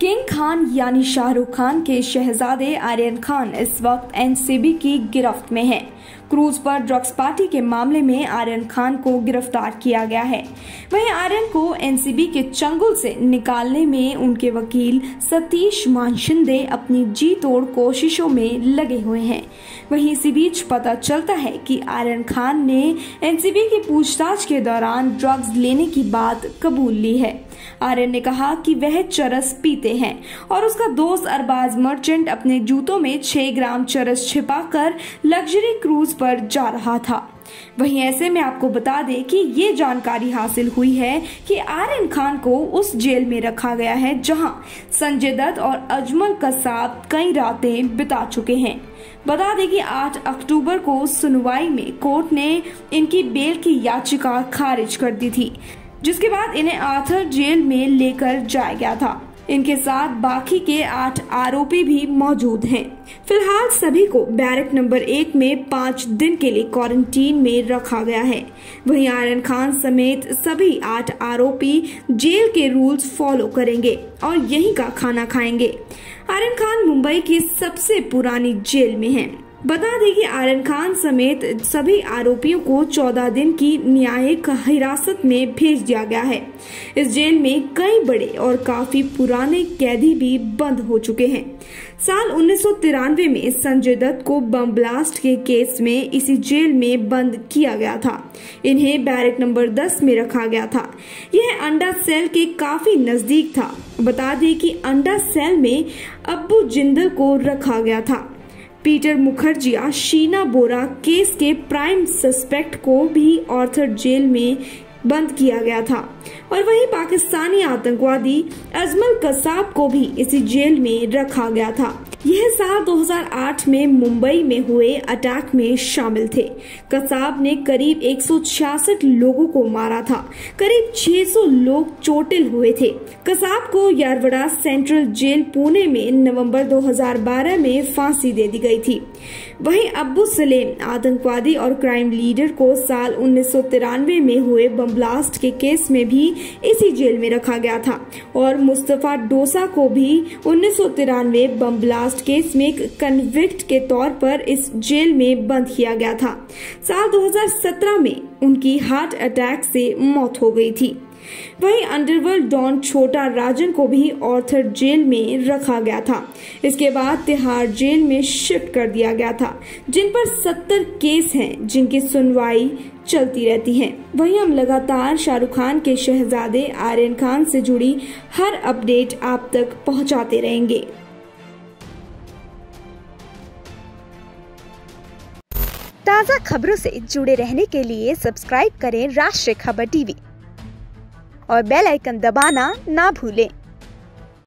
King Khan यानी शाहरुख खान के शहजादे आर्यन खान इस वक्त एनसीबी की गिरफ्त में हैं। क्रूज पर ड्रग्स पार्टी के मामले में आर्यन खान को गिरफ्तार किया गया है। वहीं आर्यन को एनसीबी के चंगुल से निकालने में उनके वकील सतीश मानशिंदे अपनी जी तोड़ कोशिशों में लगे हुए हैं। वहीं इसी बीच पता चलता है कि आर्यन खान ने एनसीबी की पूछताछ के दौरान ड्रग्स लेने की बात कबूल ली है। आर्यन ने कहा कि वह चरस पीते हैं और उसका दोस्त अरबाज मर्चेंट अपने जूतों में 6 ग्राम चरस छिपाकर लग्जरी क्रूज पर जा रहा था। वहीं ऐसे में आपको बता दें कि ये जानकारी हासिल हुई है कि आर्यन खान को उस जेल में रखा गया है जहां संजय दत्त और अजमल कसाब कई रातें बिता चुके हैं। बता दें कि 8 अक्टूबर को सुनवाई में कोर्ट ने इनकी बेल की याचिका खारिज कर दी थी, जिसके बाद इन्हें आर्थर जेल में लेकर जाया गया था। इनके साथ बाकी के 8 आरोपी भी मौजूद हैं। फिलहाल सभी को बैरक नंबर 1 में 5 दिन के लिए क्वारंटीन में रखा गया है। वहीं आर्यन खान समेत सभी 8 आरोपी जेल के रूल्स फॉलो करेंगे और यहीं का खाना खाएंगे। आर्यन खान मुंबई की सबसे पुरानी जेल में हैं। बता दें कि आर्यन खान समेत सभी आरोपियों को 14 दिन की न्यायिक हिरासत में भेज दिया गया है। इस जेल में कई बड़े और काफी पुराने कैदी भी बंद हो चुके हैं। साल 1993 में संजय दत्त को बम ब्लास्ट के केस में इसी जेल में बंद किया गया था। इन्हें बैरक नंबर 10 में रखा गया था। यह अंडा सेल के काफी नजदीक था। बता दें कि अंडा सेल में अब्बू जिंदल को रखा गया था। पीटर मुखर्जी शीना बोरा केस के प्राइम सस्पेक्ट को भी आर्थर जेल में बंद किया गया था और वहीं पाकिस्तानी आतंकवादी अजमल कसाब को भी इसी जेल में रखा गया था। यह साल 2008 में मुंबई में हुए अटैक में शामिल थे। कसाब ने करीब 166 लोगों को मारा था। करीब 600 लोग चोटिल हुए थे। कसाब को यारवड़ा सेंट्रल जेल पुणे में नवंबर 2012 में फांसी दे दी गई थी। वहीं अब्बू सलेम आतंकवादी और क्राइम लीडर को साल 1993 में हुए बम ब्लास्ट के केस में भी इसी जेल में रखा गया था और मुस्तफा डोसा को भी 1993 बम ब्लास्ट केस में कन्विक्ट के तौर पर इस जेल में बंद किया गया था। साल 2017 में उनकी हार्ट अटैक से मौत हो गई थी। वहीं अंडरवर्ल्ड डॉन छोटा राजन को भी आर्थर जेल में रखा गया था। इसके बाद तिहाड़ जेल में शिफ्ट कर दिया गया था, जिन पर 70 केस हैं जिनकी सुनवाई चलती रहती है। वहीं हम लगातार शाहरुख खान के शहजादे आर्यन खान से जुड़ी हर अपडेट आप तक पहुंचाते रहेंगे। ताज़ा खबरों से जुड़े रहने के लिए सब्सक्राइब करें राष्ट्रीय खबर टीवी और बेल आइकन दबाना ना भूलें।